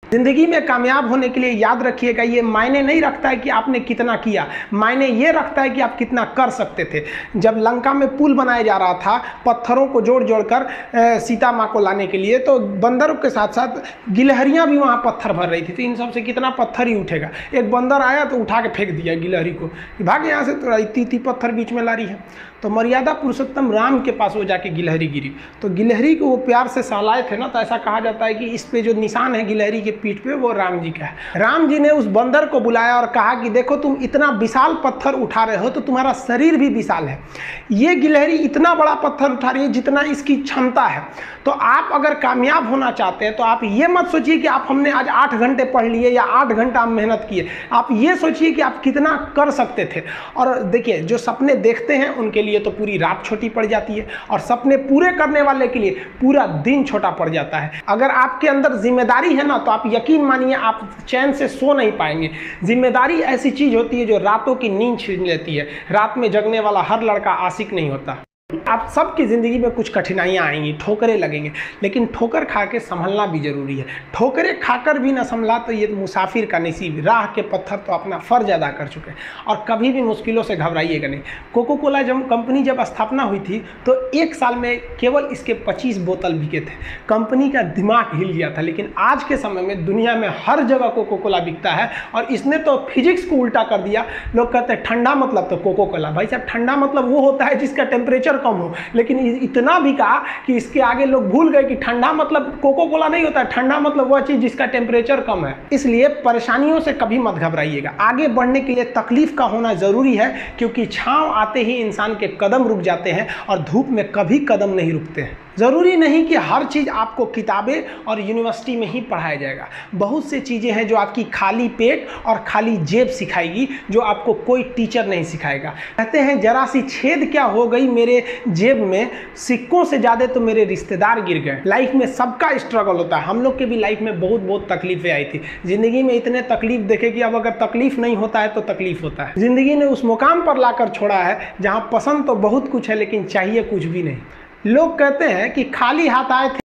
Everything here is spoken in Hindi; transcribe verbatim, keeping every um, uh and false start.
जिंदगी में कामयाब होने के लिए याद रखिएगा, ये मायने नहीं रखता है कि आपने कितना किया, मायने ये रखता है कि आप कितना कर सकते थे। जब लंका में पुल बनाया जा रहा था पत्थरों को जोड़ जोड़कर सीता माँ को लाने के लिए, तो बंदरों के साथ साथ गिलहरियाँ भी वहाँ पत्थर भर रही थी। तो इन सब से कितना पत्थर ही उठेगा। एक बंदर आया तो उठा के फेंक दिया गिलहरी को, भाग यहाँ से, तो इतनी इतनी पत्थर बीच में ला रही है। तो मर्यादा पुरुषोत्तम राम के पास वो जाके गिलहरी गिरी, तो गिलहरी को वो प्यार से सहलाए थे ना, तो ऐसा कहा जाता है कि इस पे जो निशान है गिलहरी के पीठ पे वो राम जी का है। राम जी ने उस बंदर को बुलाया और कहा कि देखो तुम इतना विशाल पत्थर उठा रहे हो तो तुम्हारा शरीर भी विशाल है, ये गिलहरी इतना बड़ा पत्थर उठा रही है जितना इसकी क्षमता है। तो आप अगर कामयाब होना चाहते हैं तो आप ये मत सोचिए कि आप हमने आज आठ घंटे पढ़ लिए या आठ घंटा मेहनत किए, आप ये सोचिए कि आप कितना कर सकते थे। और देखिए जो सपने देखते हैं उनके लिए तो पूरी रात छोटी पड़ जाती है, और सपने पूरे करने वाले के लिए पूरा दिन छोटा पड़ जाता है। अगर आपके अंदर जिम्मेदारी है ना, तो आप यकीन मानिए आप चैन से सो नहीं पाएंगे। जिम्मेदारी ऐसी चीज होती है जो रातों की नींद छीन लेती है। रात में जगने वाला हर लड़का आशिक नहीं होता। आप सबकी ज़िंदगी में कुछ कठिनाइयाँ आएंगी, ठोकरें लगेंगे, लेकिन ठोकर खा के संभलना भी जरूरी है। ठोकरें खाकर भी ना संभला तो ये मुसाफिर का नसीब। राह के पत्थर तो अपना फर्ज अदा कर चुके हैं, और कभी भी मुश्किलों से घबराइएगा नहीं। कोको कोला जब कंपनी जब स्थापना हुई थी तो एक साल में केवल इसके पच्चीस बोतल बिके थे। कंपनी का दिमाग हिल गया था। लेकिन आज के समय में दुनिया में हर जगह कोको कोला बिकता है, और इसने तो फिजिक्स को उल्टा कर दिया। लोग कहते हैं ठंडा मतलब तो कोको कोला। भाई साहब, ठंडा मतलब वो होता है जिसका टेम्परेचर कम हो, लेकिन इतना भी कहा कि इसके आगे लोग भूल गए कि ठंडा मतलब कोको कोला नहीं होता है, ठंडा मतलब वह चीज जिसका टेम्परेचर कम है। इसलिए परेशानियों से कभी मत घबराइएगा। आगे बढ़ने के लिए तकलीफ का होना जरूरी है, क्योंकि छांव आते ही इंसान के कदम रुक जाते हैं और धूप में कभी कदम नहीं रुकते हैं। ज़रूरी नहीं कि हर चीज़ आपको किताबें और यूनिवर्सिटी में ही पढ़ाया जाएगा। बहुत से चीज़ें हैं जो आपकी खाली पेट और खाली जेब सिखाएगी, जो आपको कोई टीचर नहीं सिखाएगा। कहते हैं जरा सी छेद क्या हो गई मेरे जेब में, सिक्कों से ज़्यादा तो मेरे रिश्तेदार गिर गए। लाइफ में सबका स्ट्रगल होता है। हम लोग के भी लाइफ में बहुत बहुत तकलीफें आई थी। ज़िंदगी में इतने तकलीफ देखे कि अब अगर तकलीफ नहीं होता है तो तकलीफ होता है। ज़िंदगी ने उस मुकाम पर लाकर छोड़ा है जहाँ पसंद तो बहुत कुछ है लेकिन चाहिए कुछ भी नहीं। लोग कहते हैं कि खाली हाथ आए थे